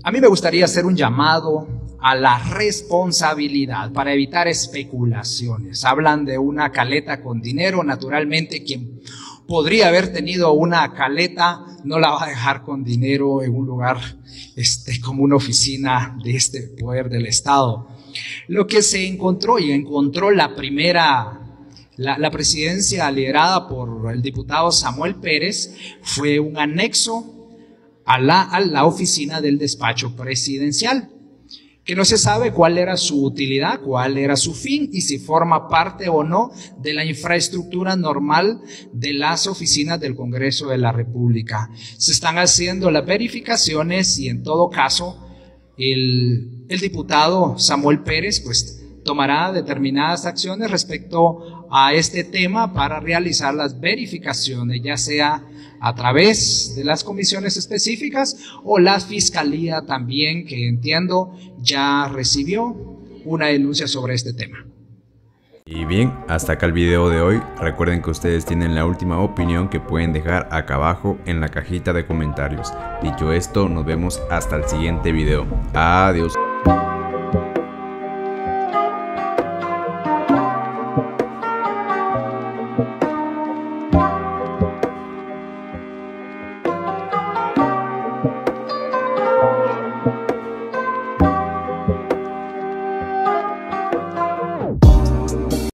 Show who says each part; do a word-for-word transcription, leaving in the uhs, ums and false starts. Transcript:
Speaker 1: A mí me gustaría hacer un llamado a la responsabilidad para evitar especulaciones. Hablan de una caleta con dinero, naturalmente quien podría haber tenido una caleta no la va a dejar con dinero en un lugar este, como una oficina de este poder del Estado. Lo que se encontró, y encontró la primera, la, la presidencia liderada por el diputado Samuel Pérez, fue un anexo a la, a la oficina del despacho presidencial, que no se sabe cuál era su utilidad, cuál era su fin y si forma parte o no de la infraestructura normal de las oficinas del Congreso de la República. Se están haciendo las verificaciones y en todo caso el, el diputado Samuel Pérez pues tomará determinadas acciones respecto a este tema para realizar las verificaciones, ya sea a través de las comisiones específicas o la fiscalía también, que entiendo ya recibió una denuncia sobre este tema.
Speaker 2: Y bien, hasta acá el video de hoy. Recuerden que ustedes tienen la última opinión que pueden dejar acá abajo en la cajita de comentarios. Dicho esto, nos vemos hasta el siguiente video. Adiós.